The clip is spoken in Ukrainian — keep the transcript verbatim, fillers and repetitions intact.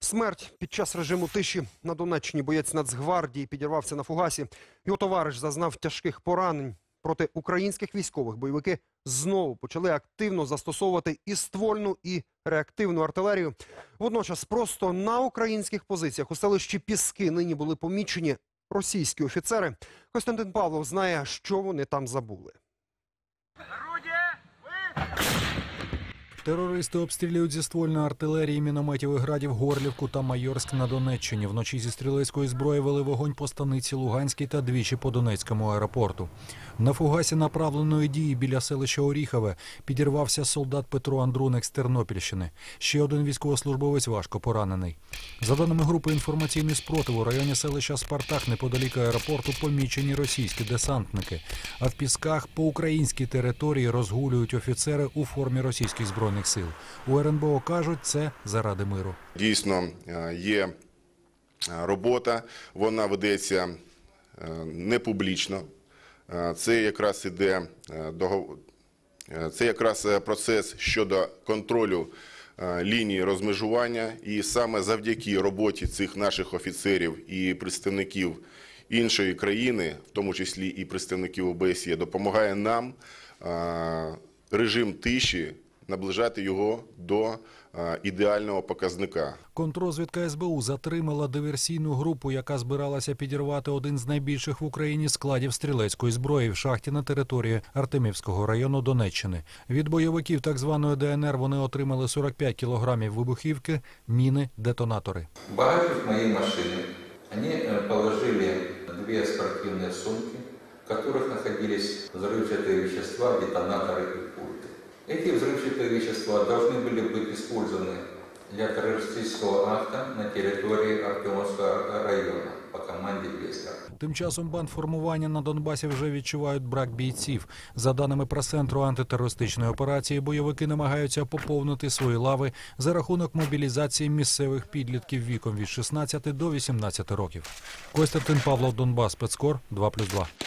Смерть під час режиму тиші. На Донеччині боєць Нацгвардії підірвався на фугасі. Його товариш зазнав тяжких поранень. Проти українських військових бойовики знову почали активно застосовувати і ствольну, і реактивну артилерію. Водночас просто на українських позиціях у селищі Піски нині були помічені російські офіцери. Костянтин Павлов знає, що вони там забули. Терористи обстрілюють зі ствольної артилерії, мінометів і градів Горлівку та Майорськ на Донеччині. Вночі зі стрілецької зброї вели вогонь по станиці Луганській та двічі по Донецькому аеропорту. На фугасі направленої дії біля селища Оріхове підірвався солдат Петро Андруник з Тернопільщини. Ще один військовослужбовець важко поранений. За даними групи «Інформаційний спротив», у районі селища Спартак неподалік аеропорту помічені російські десантники. А в Пісках по українській території розгулюють офіцери у формі російських збройних сил. У ер ен бе о кажуть, це заради миру. Дійсно, є робота, вона ведеться не публічно. Це якраз іде це якраз процес щодо контролю лінії розмежування, і саме завдяки роботі цих наших офіцерів і представників іншої країни, в тому числі і представників о бе ес є, допомагає нам режим тиші наближати його до ідеального показника. Контррозвідка ес бе у затримала диверсійну групу, яка збиралася підірвати один з найбільших в Україні складів стрілецької зброї в шахті на території Артемівського району Донеччини. Від бойовиків так званої де ен ер вони отримали сорок п'ять кілограмів вибухівки, міни, детонатори. В багажник моєї машини вони положили дві спортивні сумки, в яких знаходились взривчаті вещества, детонатори і пульти. Эти взрывчатые вещества должны были быть использованы для террористического акта на территории Артемовского района по команді «Блестер». Тим часом бандформування на Донбасі вже відчувають брак бійців. За даними прес-центру антитерористичної операції, бойовики намагаються поповнити свої лави за рахунок мобілізації місцевих підлітків віком від шістнадцяти до вісімнадцяти років. Костянтин Павлов, Донбас, спецкор, два плюс два.